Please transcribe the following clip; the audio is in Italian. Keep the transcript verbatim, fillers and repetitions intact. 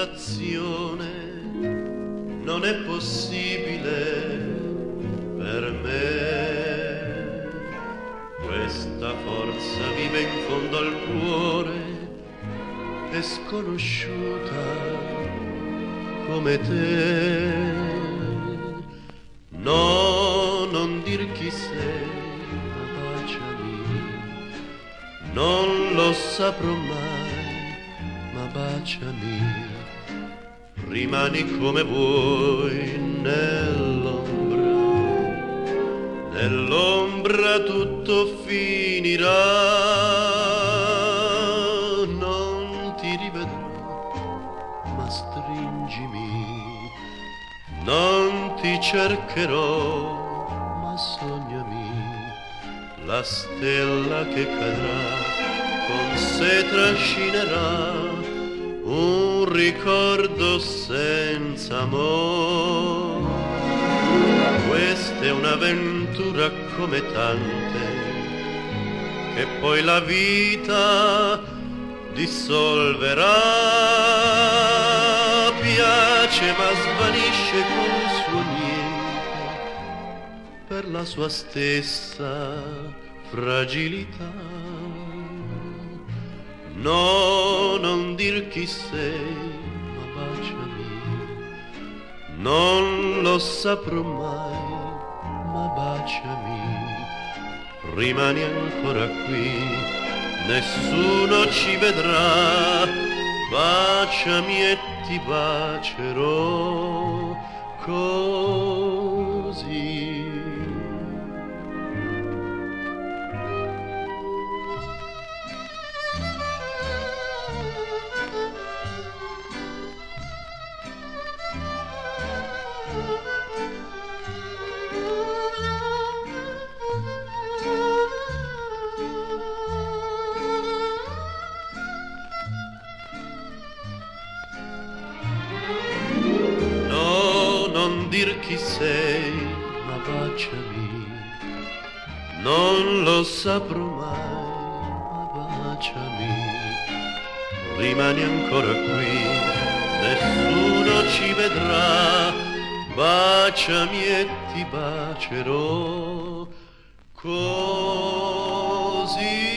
separazione non è possibile per me. Questa forza vive in fondo al cuore, è sconosciuta come te. No, non dir chi sei, ma baciami. Non lo saprò mai, ma baciami. Rimani come vuoi nell'ombra, nell'ombra tutto finirà. Non ti rivedrò, ma stringimi. Non ti cercherò, ma sognami. La stella che cadrà con sé trascinerà un ricordo senza amor. Questa è un'avventura come tante che poi la vita dissolverà. Piace ma svanisce col suo niente per la sua stessa fragilità. No, non dir chi sei, ma baciami. Non lo saprò mai, ma baciami. Rimani ancora qui, nessuno ci vedrà. Baciami e ti bacerò così. Non dir chi sei, ma baciami. Non lo saprò mai, ma baciami. Rimani ancora qui, nessuno ci vedrà. Baciami e ti bacerò così.